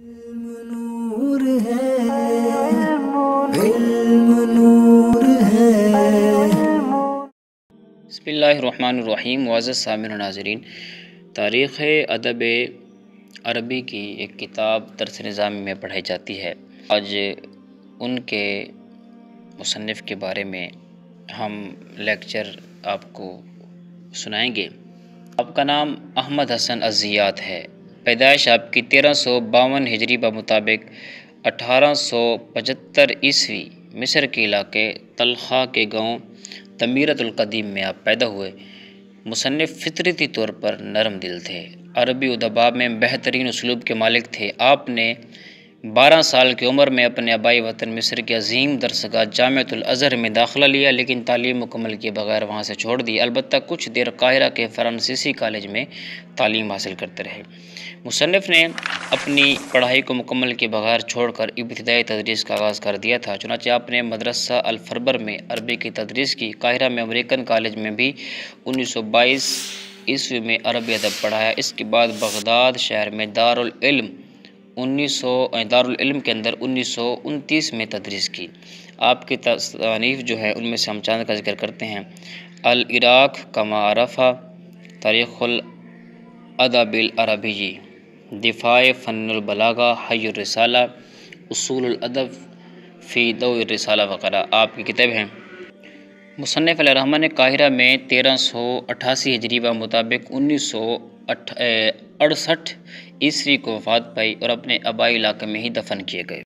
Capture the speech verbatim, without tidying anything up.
علم نور ہے، علم نور ہے۔ بسم اللہ الرحمن الرحیم۔ معزز سامعین و ناظرین، تاریخ ادب عربی کی ایک کتاب درس نظامی میں پڑھائی جاتی ہے۔ آج ان کے مصنف کے بارے میں ہم لیکچر آپ کو سنائیں گے۔ آپ کا نام احمد حسن الزیات ہے۔ پیدائش آپ کی تیرہ سو باون ہجری بمطابق اٹھارہ سو پچہتر عیسوی مصر کے علاقے طلخہ کے گاؤں تمیرۃ القدیم میں آپ پیدا ہوئے۔ مصنف فطرتی طور پر نرم دل تھے، عربی ادباء میں بہترین اسلوب کے مالک تھے۔ آپ نے بارہ سال کی عمر میں اپنے آبائی وطن مصر کی عظیم درسگاہ جامعۃ الازہر میں داخلہ لیا، لیکن تعلیم مکمل کیے بغیر وہاں سے چھوڑ دی۔ البتہ کچھ دیر قاہرہ کے فرانسیسی کالج میں تعلیم حاصل کرتے رہے۔ مصنف نے اپنی پڑھائی کو مکمل کیے بغیر چھوڑ کر ابتدائی تدریس کا آغاز کر دیا تھا، چنانچہ آپ نے مدرسہ الفربر میں عربی کی تدریس کی۔ قاہرہ میں امریکن کالج میں بھی انیس سو بائیس عیسوی میں عربی ادب پڑھایا۔ اس کے بعد بغداد شہر میں دارالعلم انیس سو دارالعلم کے اندر انیس سو انتیس میں تدریس کی۔ آپ کی تصانیف جو ہے ان میں سے ہم چند کا ذکر کرتے ہیں: العراق کما عرفہ، تاریخ الادب العربی، دفاع فن البلاغہ، حی الرسالہ، اصول الادب فی ضوء الرسالہ وغیرہ آپ کی کتاب ہیں۔ مصنف علیہ الرحمہ نے قاہرہ میں تیرہ سو اٹھاسی ہجری بمطابق انیس سو اڑسٹھ عیسوی کو وفات پائی اور اپنے آبائی علاقے میں ہی دفن کیے گئے۔